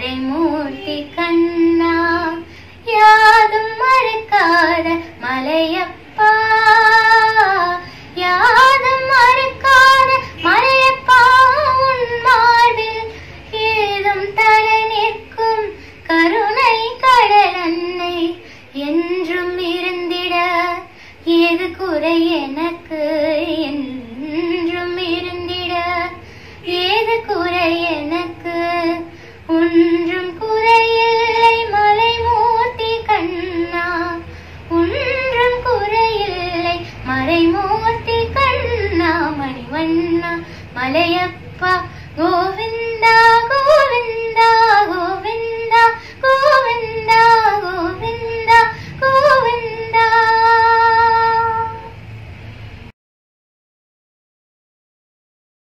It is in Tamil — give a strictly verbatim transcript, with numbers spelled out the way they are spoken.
மறைமூர்த்தி கண்ணா யாதும் மறக்காத மலையப்பா யாதும் மறக்காத மலையப்பா உன் மார்பில் ஏதும் தலை நிற்கும் கருணை கடல் அன்னை என்றும் இருந்திட ஏது குறை எனக்கு என்றும் இருந்திட ஏது குறை எனக்கு ஒன்றும் குறையில்லை மலைமூர்த்தி கண்ணா ஒன்றும் குறையில்லை மறைமூர்த்தி கண்ணா மணிவண்ணா மலையப்பா கோவிந்தா.